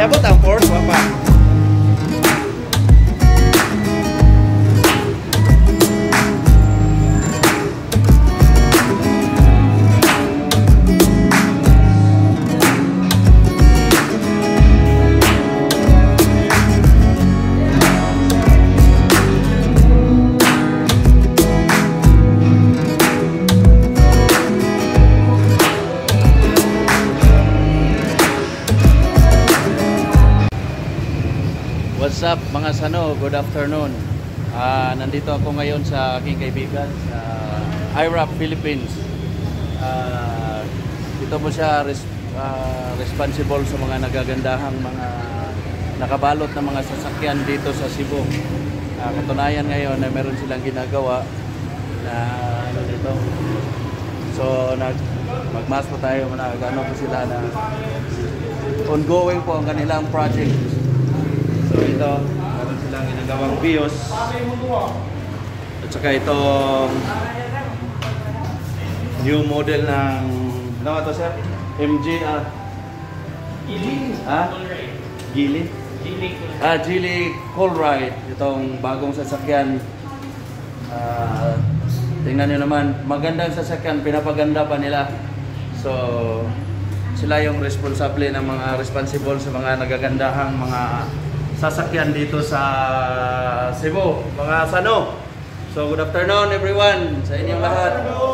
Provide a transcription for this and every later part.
Inabot ang force, wapa. What's up mga sano, good afternoon. Nandito ako ngayon sa aking kaibigan sa IRAP Philippines. Dito po siya responsible sa mga nagagandahang mga nakabalot na mga sasakyan dito sa Cebu. Katunayan ngayon na meron silang ginagawa na ano dito. So magmas po tayo, nagano po sila na ongoing po ang kanilang project. So ito, meron silang ginagawang BIOS. At saka itong new model ng ano ito sir? MG Geely? Geely Colride. Itong bagong sasakyan. Tingnan nyo naman, magandang sasakyan, pinapaganda pa nila. So sila yung responsible ng mga responsible sa mga nagagandahang mga sasakyan dito sa Cebu, mga sano. So good afternoon everyone sa inyong lahat.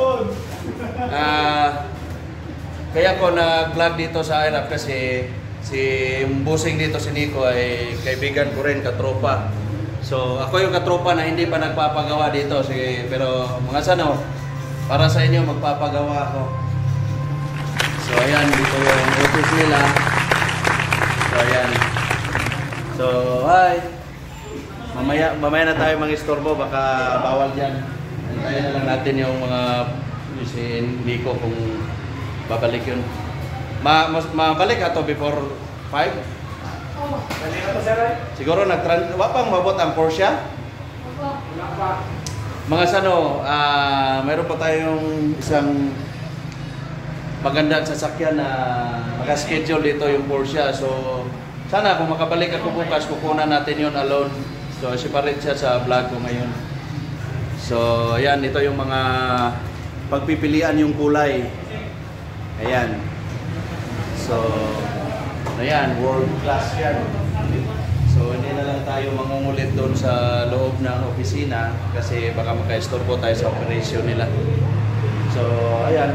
Kaya ko nag-vlog dito sa IRAP kasi si Busing dito, si Nico, ay kaibigan ko rin, katropa. So ako yung katropa na hindi pa nagpapagawa dito, pero mga sano, para sa inyo magpapagawa ako. So ayan, dito yung office nila. So ayan. So, hi! Mamaya na tayo mag-istorbo, baka bawal dyan. Antayin na lang natin yung mga si Nico kung babalik yun. Mabalik ato before 5? Siguro wapang mabot ang Porsche? Mga sano, mayroon pa tayong isang magandang sasakyan na naka-schedule dito yung Porsche. So, sana kung makabalik ako bukas, kukunan natin yun alone. So, separate siya sa vlog ko ngayon. So, ayan, ito yung mga pagpipilian yung kulay. Ayan. So, ayan, world class yan. So, hindi na lang tayo mangungulit doon sa loob ng opisina kasi baka maka-istorbo tayo sa operation nila. So, ayan.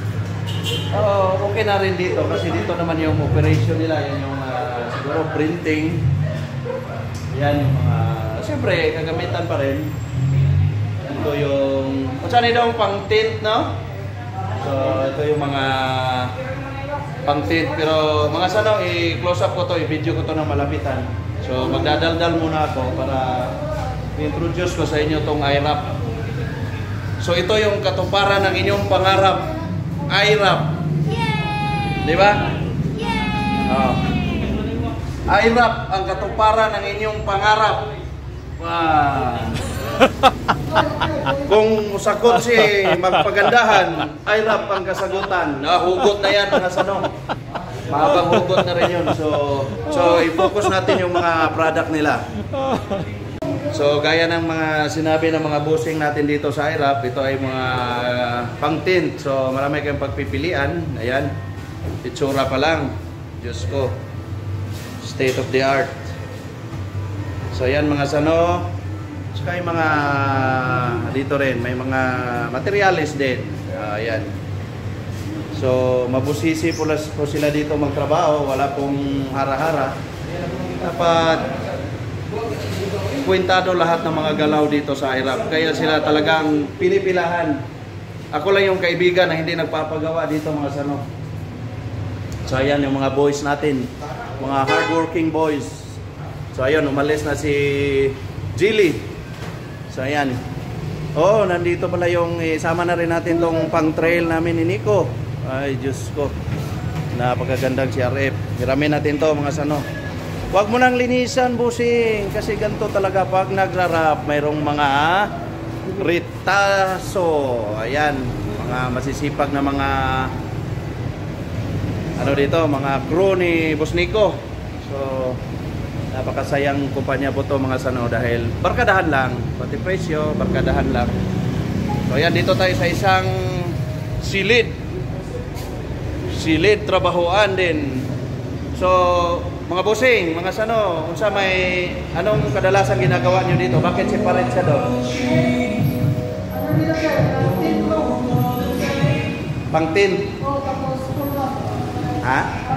Okay na rin dito kasi dito naman yung operation nila. Yan yung siguro printing. Yan yung mga siyempre kagamitan pa rin. Ito yung saan daw pang tint, no? So ito yung mga pang tint, pero mga sano, i-close up ko to, i-video ko to ng malapitan. So magdadaldal muna ako para i-introduce ko sa inyo tong IRAP. So ito yung katuparan ng inyong pangarap, IRAP. Di ba? Oh. IRAP ang katuparan ng inyong pangarap. Wow. Kung sakot si magpagandahan, IRAP ang kasagutan. Hugot na yan mga sano. Mahabang hugot na rin yun. So i-focus natin yung mga product nila. So gaya ng mga sinabi ng mga bossing natin dito sa IRAP, ito ay mga pang tint. So marami kayong pagpipilian. Ayan. Itsura pa lang. Diyos ko. State of the art. So ayan mga sano. Saka yung mga dito rin, may mga materials din. Ayan. So mabusisi po sila dito magtrabaho. Wala pong hara-hara. Dapat kwentado lahat ng mga galaw dito sa IRAP. Kaya sila talagang pinipilahan. Ako lang yung kaibigan na hindi nagpapagawa dito mga sano. So ayan yung mga boys natin, mga hardworking boys. So ayan, umalis na si Geely. So ayan. Oh, nandito pala yung sama na rin natin tong pang trail namin ni Nico. Ay Diyos ko, napakagandang CRF. Hiramin natin to mga sano. Huwag mo nang linisan, busing, kasi ganito talaga pag nagrarap, mayroong mga ritaso. Ayan, mga masisipag na mga ano dito, mga crew ni Boss Nico. So So, napakasayang kumpanya po to mga sano dahil barkadahan lang, pati presyo, barkadahan lang. So ayan, dito tayo sa isang silid trabahoan din. So mga bossing, mga sano, unsa may anong kadalasan ginagawa niyo dito? Bakit separate siya doon? Pang-tin? Ha?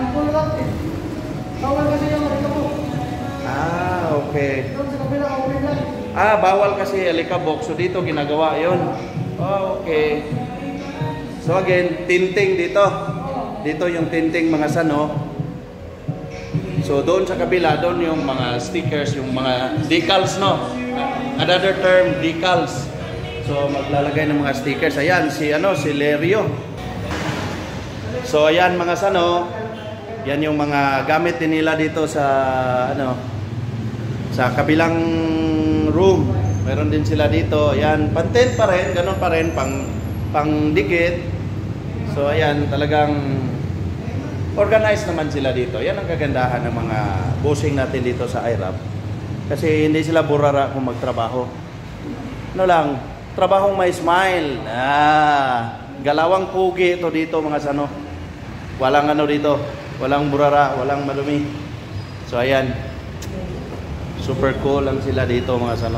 Bawal kasi yung alikabok. Okay. Doon sa kabila, okay lang. Bawal kasi alikabok. So dito ginagawa yon. Okay. So again, tinting dito. Dito yung tinting mga sano. So doon sa kabila, doon yung mga stickers, yung mga decals, no? Another term, decals. So maglalagay ng mga stickers. Ayan, si Lerio. So ayan mga sano. Yan yung mga gamit din nila dito sa sa kabilang room. Meron din sila dito. Ayan, pantin pa rin, ganun pa rin, pang dikit. So ayan, talagang organized naman sila dito. Yan ang kagandahan ng mga bossing natin dito sa IRAP. Kasi hindi sila burara kung magtrabaho. Ano lang, trabahong may smile. Galawang pugi ito dito mga sano. Walang dito. Walang burara, walang madumi. So ayan. Super cool lang sila dito mga sano.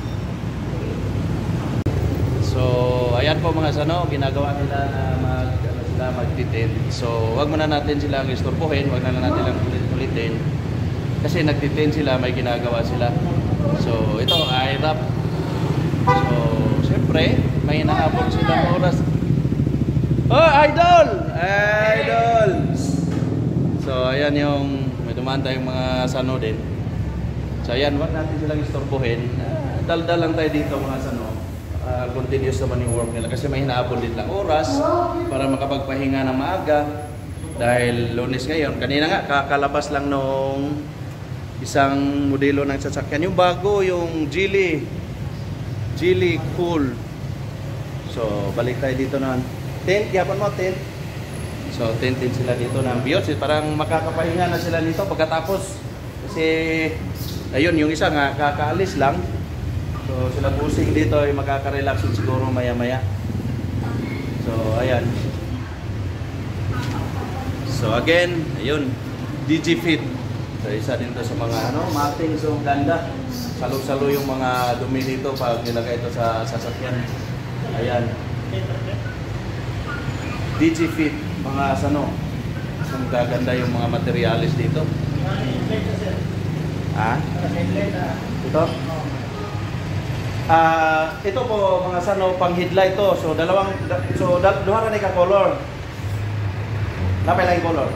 So ayan po mga sano, ginagawa nila na magtitin. So wag muna natin silang istorbohin, wag na natin lang ulit-ulitin. Kasi nagtitin sila, may ginagawa sila. So ito, IRAP. So siyempre, may hinahabol silang oras. Oh, idol! Idol! So ayan yung may dumaan tayong mga sano din. So ayan, wag natin silang istorbohin. Daldal lang tayo dito mga sano. Continuous naman yung work nila kasi may hinahabol din lang oras para makapagpahinga ng maaga. Dahil Lunes ngayon, kanina nga kakalabas lang nung isang modelo ng sasakyan. Yung bago, yung Geely Cool. So balik tayo dito na. Tent, yapon mo tent. So, tintin sila dito ng biyos. Parang makakapahinga na sila dito pagkatapos. Kasi, ayun, yung isa nga, kakaalis lang. So, sila busing dito ay makaka-relax siguro maya-maya. So, ayan. So, again, ayun, DigiFit. So, isa din to sa mga, mating. So, ganda. Salo-salo yung mga dumi dito pag nilagay ito sa sasakyan. Ayan. DigiFit. Mga sano, kung gaganda yung mga materialis dito. Ito? Ito po mga sano, pang headlight to. So duha ra ni ka color. Napay lang color.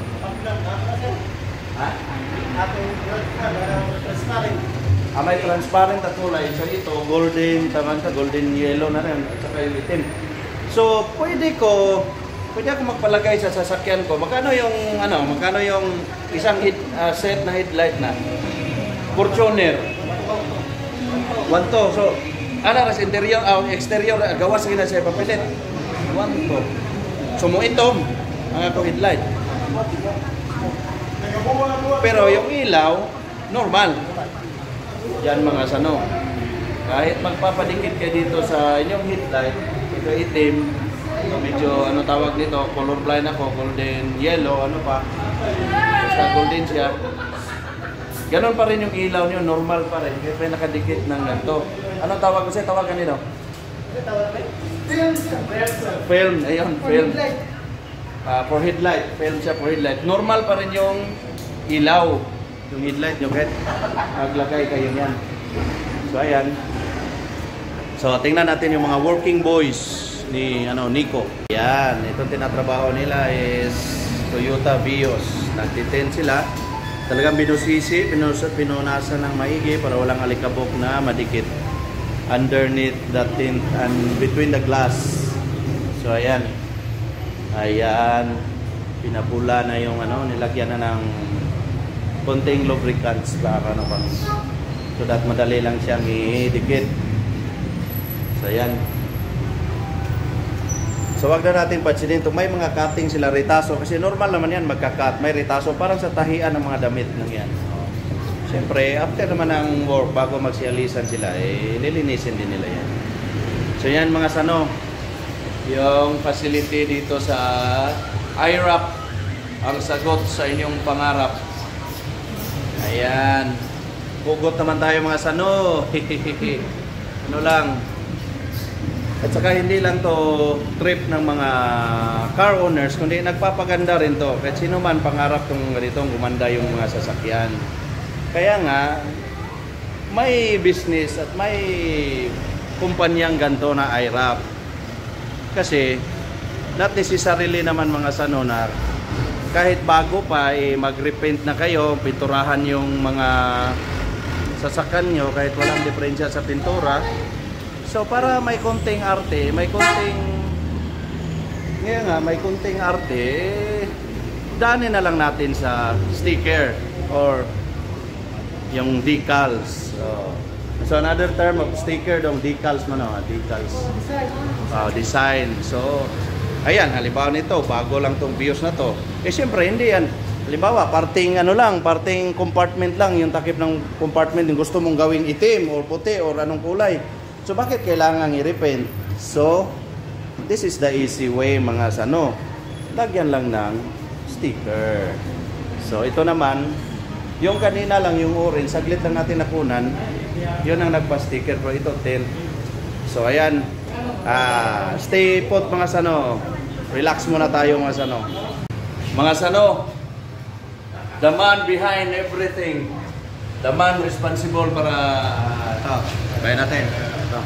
Transparent. May transparent at kulay. So ito, golden, golden yellow na rin, at saka yung itim. So pwede ako magpalagay sa sasakyan ko. Magkano yung isang set na headlight na Fortuner 1 to. So ras interior exterior gawas gina sa papelet 1 to. So mo ito ang ato headlight. Pero yung ilaw normal. Yan mga sano. Kahit magpapadikit kayo dito sa inyong headlight, ito itim. So, medyo tawag nito, colorblind ako, golden yellow, basta golden siya. Ganon pa rin yung ilaw niyo, normal pa rin. Kasi may nakadikit ng ganito. Anong tawag kasi? Tawag kanino? Film, ayun, film. For headlight, film siya for headlight. Normal pa rin yung ilaw, yung headlight nyo, kahit maglagay kayo yan. So, ayan. So, tingnan natin yung mga working boys ni Nico. Yan, itong tinatrabaho nila is Toyota Vios. Nagtitin sila. Talagang binusisi, pinunasan ng maigi para walang alikabok na madikit underneath the tint and between the glass. So ayan. Ayan. Pinapula na yung nilagyan na ng konting lubricants para so that madali lang siyang idikit. So ayan. So wag na natin pansinin ito. May mga cutting sila ritaso kasi normal naman yan magka-cut. May ritaso parang sa tahian ng mga damit lang yan. Siyempre, after naman ng work, bago magsialisan sila, nilinisin din nila yan. So yan mga sano, yung facility dito sa IRAP, ang sagot sa inyong pangarap. Ayan. Hugot naman tayo mga sano. Ano lang. At saka hindi lang to trip ng mga car owners, kundi nagpapaganda rin to. Kahit sino man pangarap tong ganitong gumanda yung mga sasakyan. Kaya nga, may business at may kumpanyang ganito na IRAP. Kasi, not necessarily naman mga sano na kahit bago pa, mag-repaint na kayo, pinturahan yung mga sasakyan nyo kahit walang diferensya sa pintura. So, para may konting arte, may konting arte, daanin na lang natin sa sticker or yung decals. So another term of sticker dong decals decals. Design. So ayan, halimbawa nito, bago lang tong views na to. Siyempre hindi yan. Halimbawa, parting compartment lang yung takip ng compartment yung gusto mong gawing itim or puti or anong kulay. So bakit kailangan i-repaint? So this is the easy way mga sano. Lagyan lang ng sticker. So ito naman, yung kanina lang yung orange, saglit lang natin nakunan, yun ang nagpa-sticker, pero ito tint. So ayan, stay put mga sano, relax muna tayo mga sano. Mga sano, the man behind everything, the man responsible para, ito, bayan natin, ito.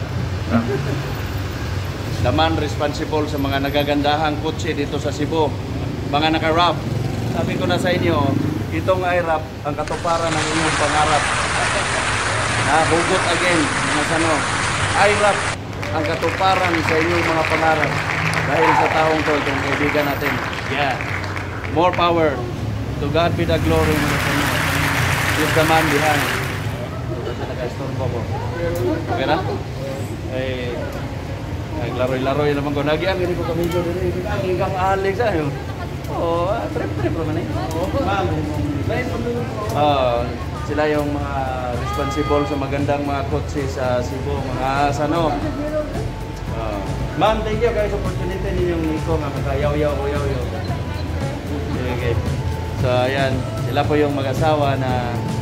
The man responsible sa mga nagagandahang kotse dito sa Cebu, mga naka-wrap. Sabi ko na sa inyo, itong IRAP ang katuparan ng inyong pangarap. Hugot again, mga sano. IRAP ang katuparan sa inyong mga pangarap. Dahil sa taong to, itong kaibigan natin. Yeah. More power. To God be the glory, mga sano. He's the man behind. Naka-storbo ko. Okay na? Naglaroy-laroy naman ko. Nagyan, hindi ko kami doon. Hanggang Alex, trip naman sila yung mga responsible sa magandang mga kotse sa Cebu, mga sano. Ma'am, thank you guys, opportunity ninyong iko nga makayaw-yaw. Okay. So ayan, sila po yung mag-asawa na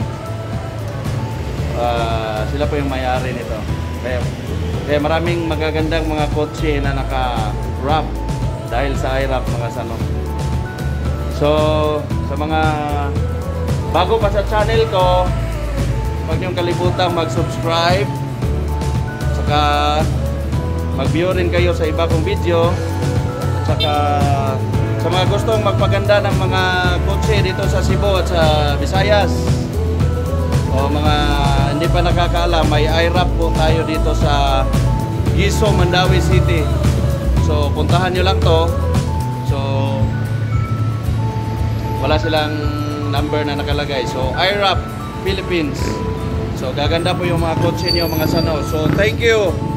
sila po yung may-ari nito. Kaya maraming magagandang mga kotse na naka-wrap dahil sa IRAP mga sano. So, sa mga bago pa sa channel ko, huwag niyong kalimutan mag-subscribe. Saka mag-view rin kayo sa iba kong video. Saka sa mga gustong magpaganda ng mga kotse dito sa Cebu at sa Visayas, o mga hindi pa nakakaalam, may IRAP po tayo dito sa Giso, Mandawi City. So, puntahan nyo lang to. So, wala silang number na nakalagay. So, IRAP Philippines. So, gaganda po yung mga kotse nyo mga sano. So, thank you.